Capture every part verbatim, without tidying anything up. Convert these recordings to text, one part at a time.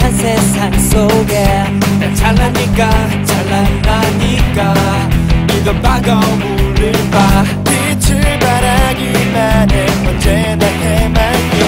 험난한 세상 속에 난 잘나니까 잘난다니까 이건 바가물을 봐 빛을 바라기만 해 언제나 해맑게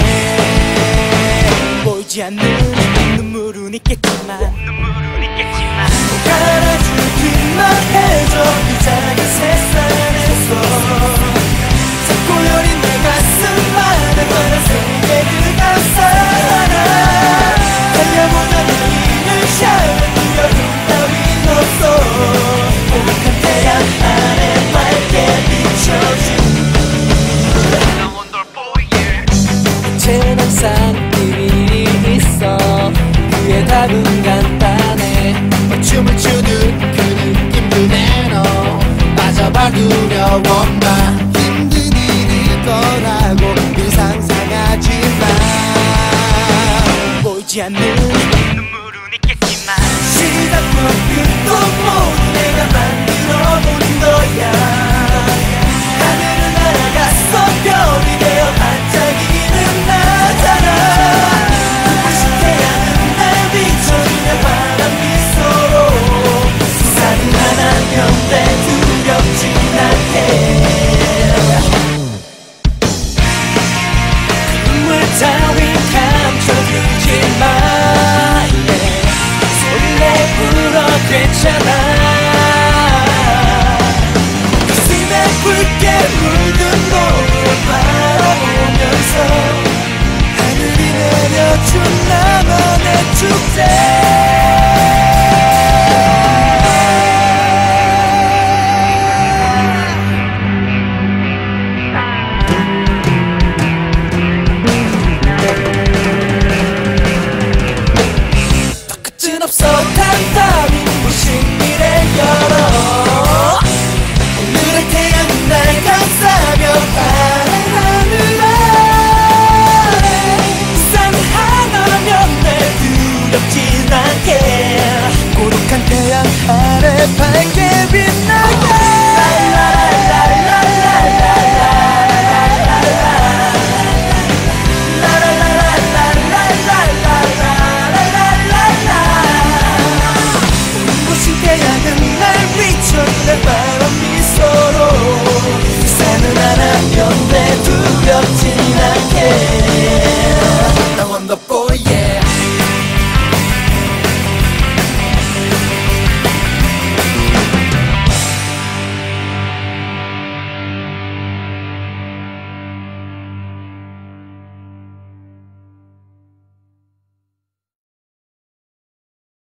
보이지 않는 눈물은 있겠지만 눈물은 있겠지만 깔아주기만 해줘 이 작은 세상에서 자꾸 여린 내 가슴 안에 너란 세계를 감싸라 달려보자 너희를 향해 두려움 따윈 없어 오락한 태양 아래 맑게 비춰준 이제는 항상 비밀이 있어 그의 답은 간단해 춤을 추듯 그 느낌 그대로 빠져봐 두려워 마 힘든 일일 거라고 늘 상상하지마 보이지 않는 눈물은 있겠지만 시작과 끝도 모두 내가 만들어본 거야 하늘을 날아갔어 별이 되어 반짝이는 나잖아 눈부신 태양은 날 비춰주며 바람 미소로 세상은 하나면 돼 두렵진 않게 눈물 따윈 감춰주지 마 yeah. 소리 내 불어 괜찮아 가슴에 붉게 물든 노을 바라보면서 하늘이 내려준 나만의 축제 없어 단단히 부신 미래 열어 오늘의 태양은 날 감싸며 파란 하늘 아래 세상을 하나면 내 두렵진 않게 고독한 태양 아래 밝게 빛나